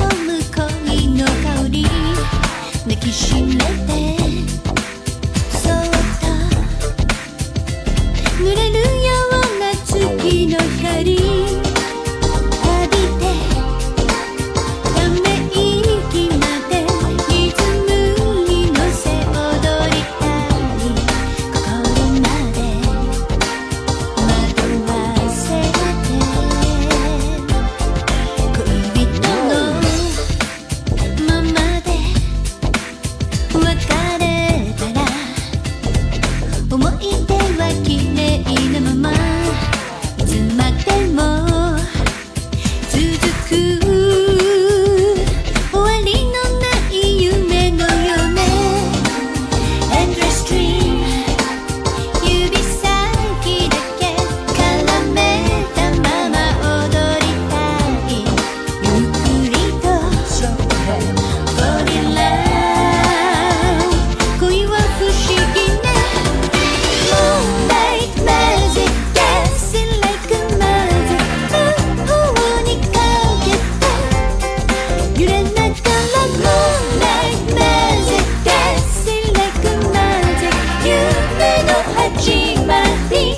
む恋の香り抱きしめてそっと濡れるような月の光浴びてため息までリズムに乗せ踊りたい心まで惑わせて恋人のままで別れたら思い出は綺麗なままいつまでも続く終わりのない夢のよね Endless dream 指先だけ絡めたまま踊りたいゆっくりと Fall in love 恋は不思議ね Moonlight magic dancing like a magic 魔法にかけて揺れながら Moonlight magic dancing like a magic 夢の始まり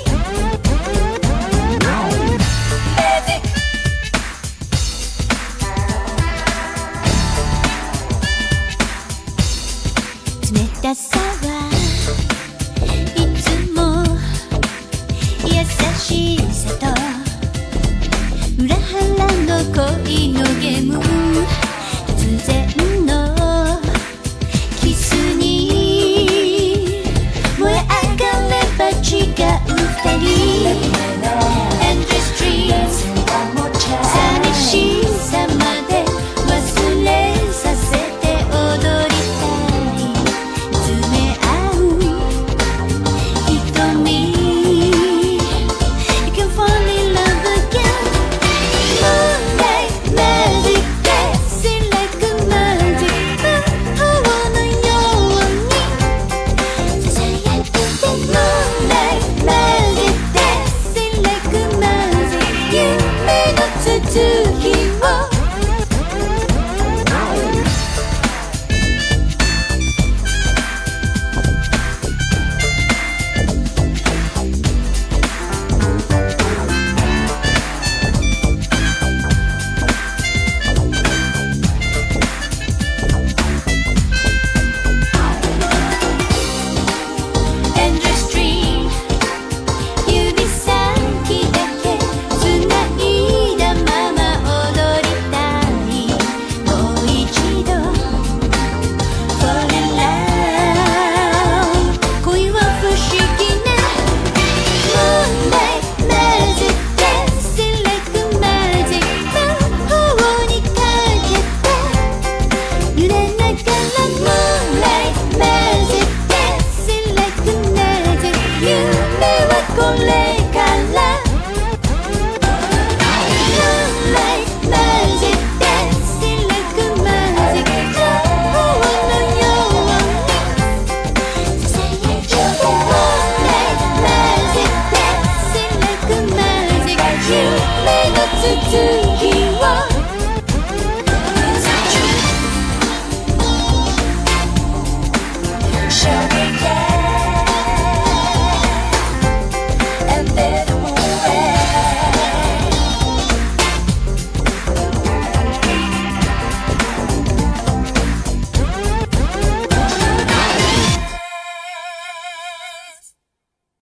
冷たさ